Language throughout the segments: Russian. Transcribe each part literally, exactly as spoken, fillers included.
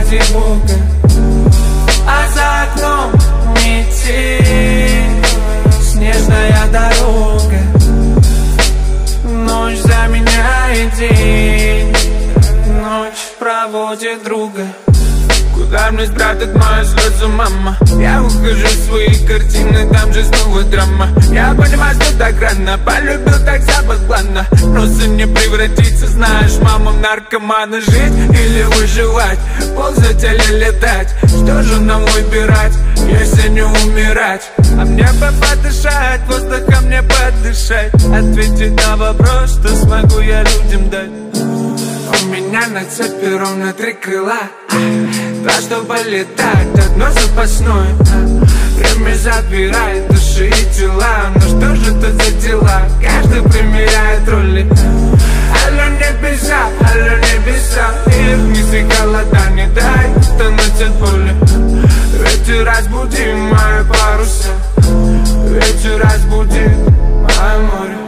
ради Бога. А за окном метель, снежная дорога. Ночь заменяет день, ночь проводит друга. Куда мне спрятать мою слезу, мама? Я ухожу в свои картины, там же снова драма. Я понимаю, что так рано, полюбил так заподланно. Просто не превратиться, знаешь, мама, в наркомана. Жить или выживать, ползать или летать? Что же нам выбирать, если не умирать? А мне бы подышать, воздухом мне подышать, ответить на вопрос, что смогу я людям дать. У меня на цепи ровно три крыла, два, чтобы летать, одно запасное. Время забирает души и тела, но что же это за дела? Каждый примеряет роли. Алло, небеса, алло, небеса, их вниз и холода, не дай тонуть от боли. Ветер разбуди мои паруса, ветер разбуди мое море.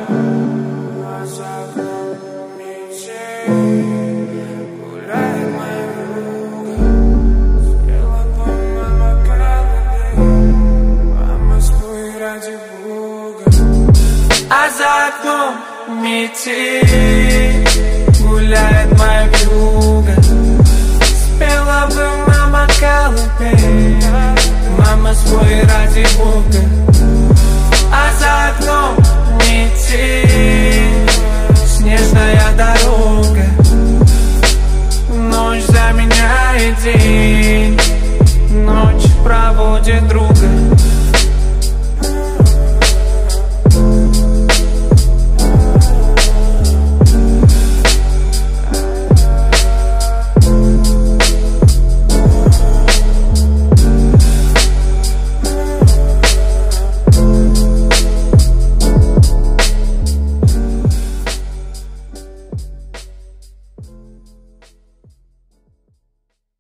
А за окном метель, гуляет моя вьюга. Спела бы мама колыбель, мама, спой ради Бога. А за окном метель, снежная дорога. Ночь заменяет день, ночь проводит друг.